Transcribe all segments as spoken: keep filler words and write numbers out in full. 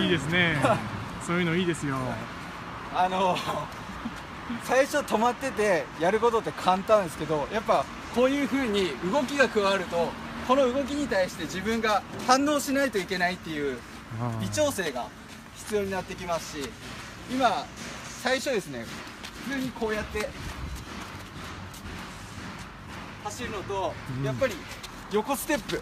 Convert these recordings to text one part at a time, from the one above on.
いいですね。そういうのいいですよ。 あの最初止まっててやることって簡単ですけど、やっぱこういう風に動きが加わると、この動きに対して自分が反応しないといけないっていう微調整が必要になってきますし、今最初ですね、普通にこうやって走るのと、うん、やっぱり横ステップ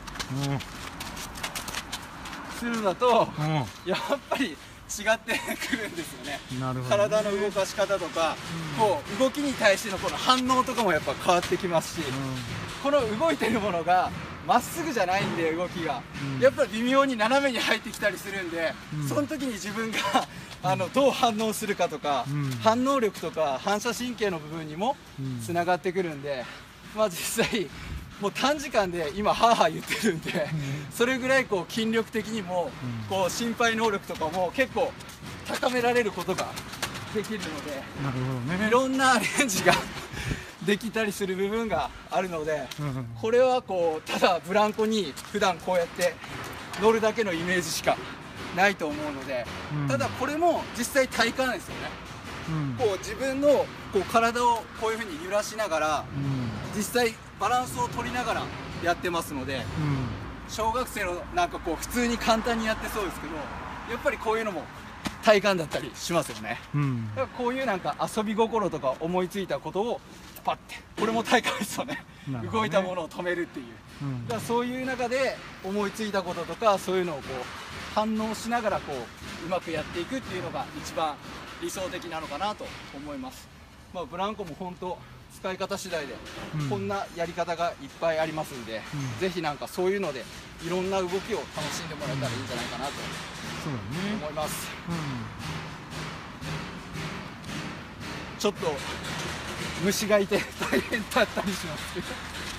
するのと、うん、やっぱり違ってくるんですよね。なるほどね。体の動かし方とか、うん、こう動きに対してのこの反応とかもやっぱ変わってきますし、うん、この動いてるものがまっすぐじゃないんで、動きが、うん、やっぱり微妙に斜めに入ってきたりするんで、うん、その時に自分があのどう反応するかとか、うん、反応力とか反射神経の部分にもつながってくるんで、まあ実際もう短時間で今ハーハー言ってるんで、うん、それぐらいこう筋力的にも、うん、こう心肺能力とかも結構高められることができるので、なるほどね、いろんなアレンジができたりする部分があるので、うん、これはこうただブランコに普段こうやって乗るだけのイメージしかないと思うので、うん、ただこれも実際体感ですよね。うん、こう自分のこう体をこういうふうに揺らしながら、うん、実際バランスを取りながらやってますので、うん、小学生のなんかこう普通に簡単にやってそうですけど、やっぱりこういうのも体感だったりしますよね。うん、だからこういうなんか遊び心とか思いついたことをパッて、これも体感ですよね。ね、動いたものを止めるっていう、うん、だからそういう中で思いついたこととかそういうのをこう反応しながらこううまくやっていくっていうのが一番理想的なのかなと思います。まあ、ブランコも本当使い方次第でこんなやり方がいっぱいありますんで、うん、ぜひなんかそういうのでいろんな動きを楽しんでもらえたらいいんじゃないかなと思います。うん、ちょっと虫がいて大変だったりしますけど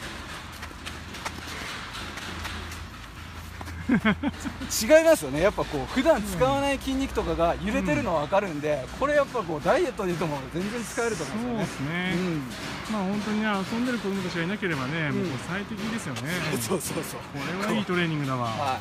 違いますよね。やっぱこう普段使わない筋肉とかが揺れてるのは分かるんで、これやっぱこうダイエットで言うとも全然使えると思うんですよね。そうですね、 うん、まあ本当にね、遊んでる子供たちがいなければね、うん、もう最適ですよね。 そうそうそう、 これはいいトレーニングだわ。はい、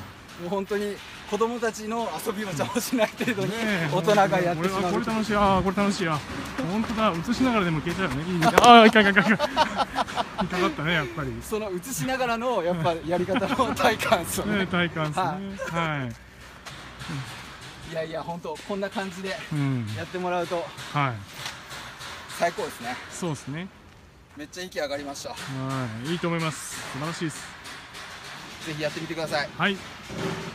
もう本当に子供たちの遊びを邪魔しない程度に大人がやってしまう。 これ楽しい、ああこれ楽しい、あ本当だ、映しながらでも消えちゃうよね。ああいかんいかんいかんいかかったね、やっぱり。 その映しながらのやっぱやり方の体感ですよね。 体感ですね。はい。 いやいや本当こんな感じでやってもらうと最高ですね。 そうですね。 めっちゃ息上がりました。 はい、いいと思います。素晴らしいです。 ぜひやってみてください。 はい。